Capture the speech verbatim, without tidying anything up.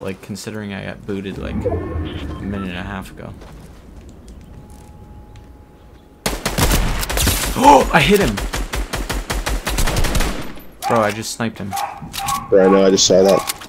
like considering I got booted like a minute and a half ago. Oh, I hit him! Bro, I just sniped him. Bro, I know, I just saw that.